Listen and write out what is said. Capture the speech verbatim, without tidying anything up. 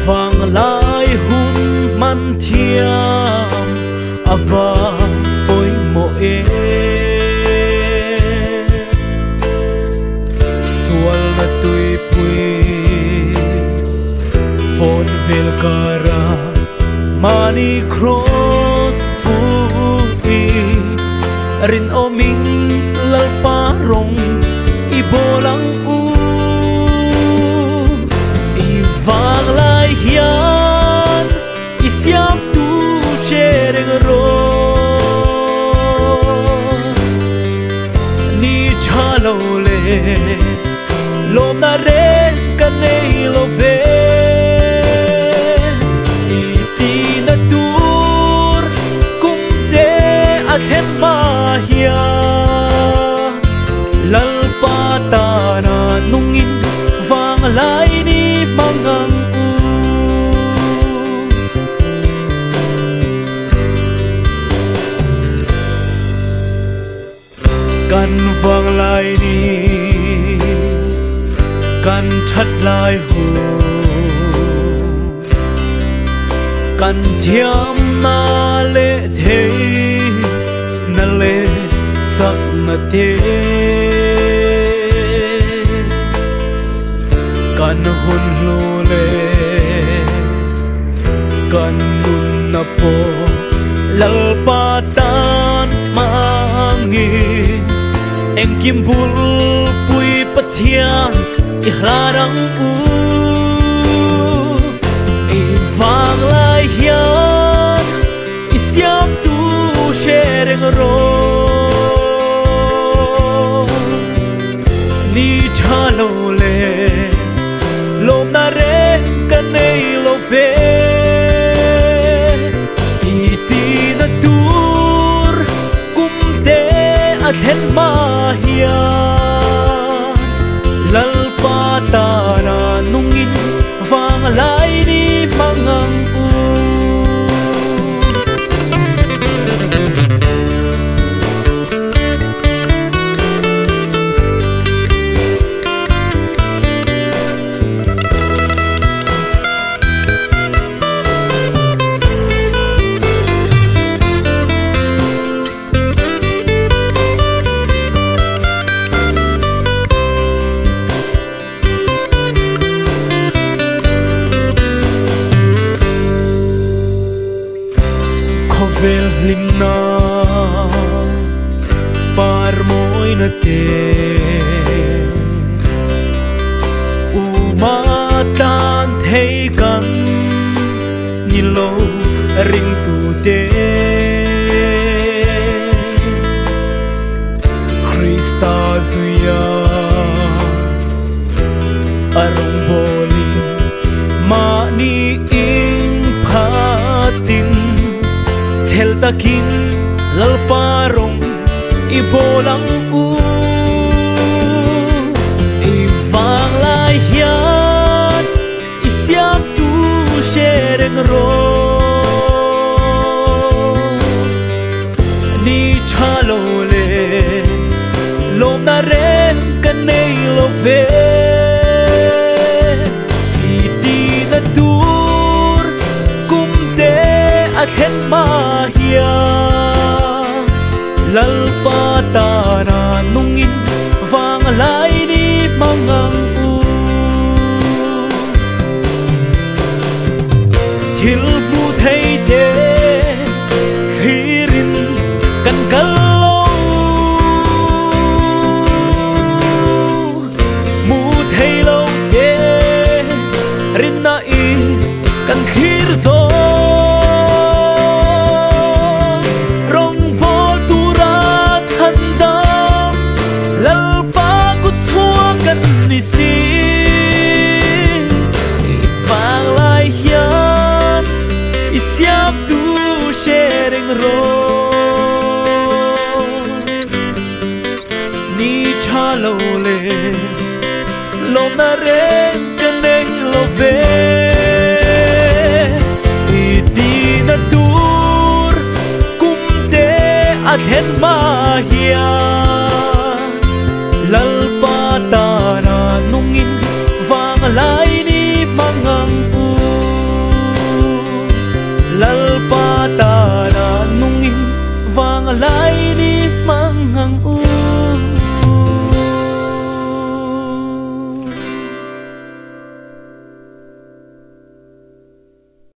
vang lai hun man thiam ava oi mo e sual na tui pui von vel kara mani cross pui rin oming lal parong ibolang u vang lai hian isiam tu chereng ro ni chalo le lom na re kan nei lo ve i ti na tur kum de a them ma hian lal pa ta na nungin vang lai ni mangang u kan vang lai ni kan that lai hu kan thiam na le the na le sak na te kan hun lu le kan nun na po lal pa tan mangi em kim bul pui pathian i hlarang u i vang lai hian i siam tu shereng ro ni chalo le lom na re kan nei lo ve i ti na tur kum te a then ma hian lal pa ta na nungin vang lai ni mangang u vel limna par moi na te u ma tan thei kan ni lo ring tu te Krista zuya arong boli ma ni ing phatin hel takin lal parong ibolang u i vang lai hian i siam tu shereng ro ni chalo le lom na re kan nei lo ve i ti na tur kum te a then ma lal pa ta na nungin vang lai ni mangang u thil bu thei te khirin kan kalo mu thei lo te rin na i kan khir zo siap tu shereng ro ni chalo le lom na re kan nei lo ve i ti na tur kum te a then ma hian